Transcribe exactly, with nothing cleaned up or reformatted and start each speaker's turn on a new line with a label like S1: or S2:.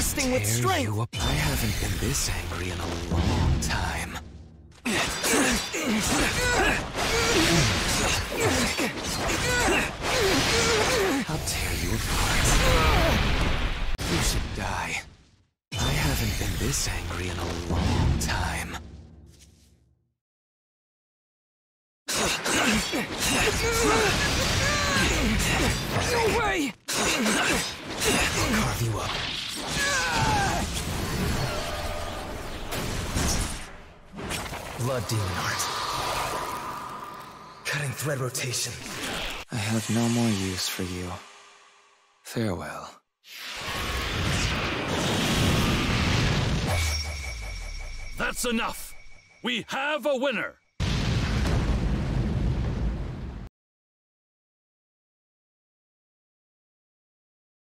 S1: bursting with strength!
S2: You up. I haven't been this angry in a long time. I'll tear you apart. You should die. I haven't been this angry in a long time.
S1: No way!
S2: I'll carve you up. Blood Demon Art. Cutting thread rotation. I have no more use for you. Farewell.
S3: That's enough! We have a winner!